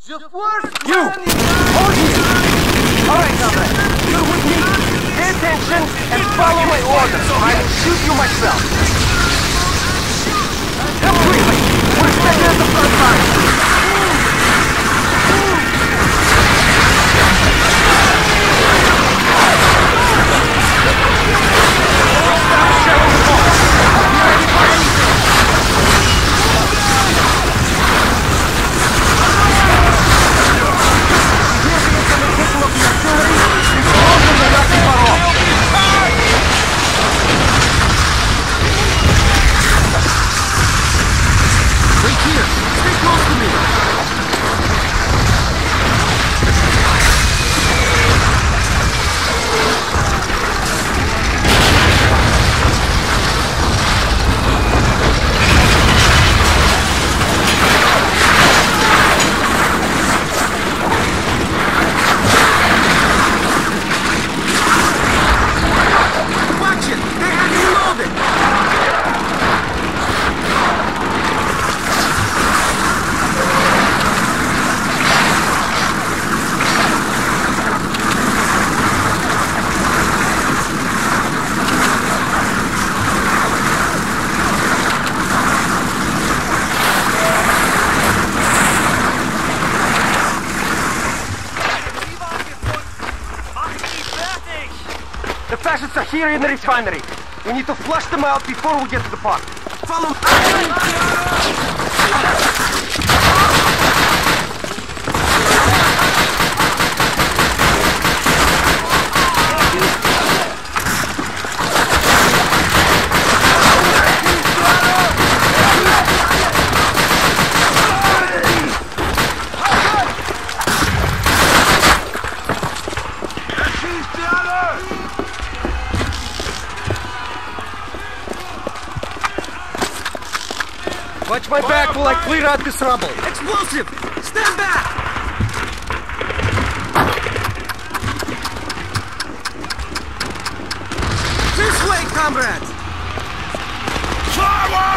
The first You! Hold here! Alright, comrade. You're with me. Pay attention and follow my orders. I will shoot you myself. Come quickly! We're expected at the front line. The fascists are here in the refinery. We need to flush them out before we get to the park. Follow me. Watch my back while I clear out this rubble. Explosive! Stand back! This way, comrades! Forward!